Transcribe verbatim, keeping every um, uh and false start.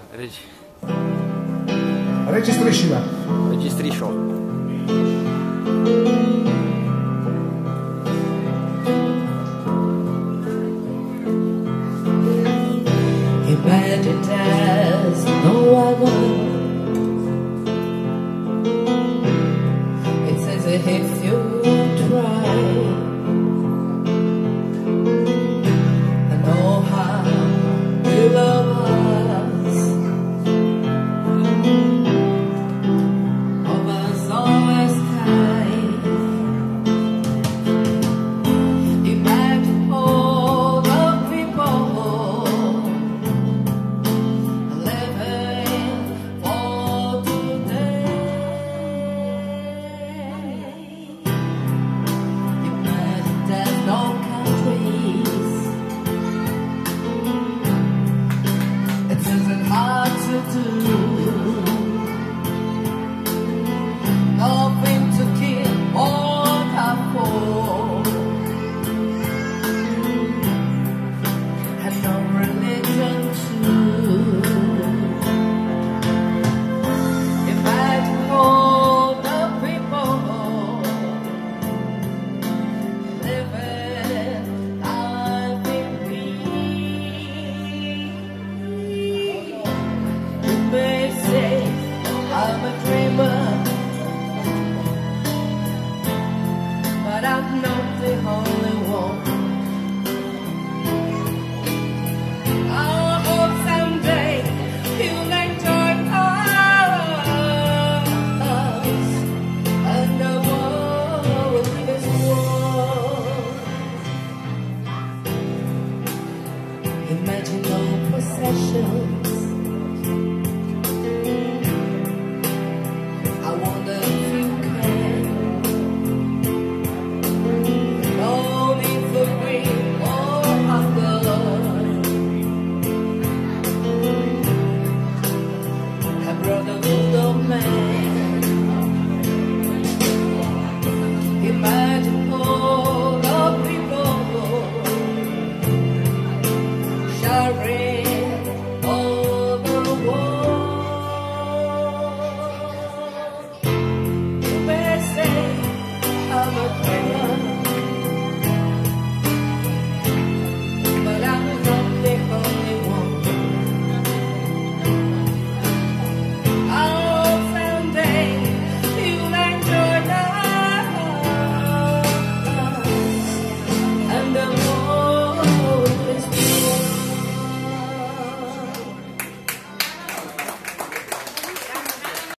Regi... Registriscila. Registriscio. Imagine there's no one. It's as if you try. I know how you love us. Always, always kind. Imagine all the people living for today. Imagine there's no countries. It isn't hard to do.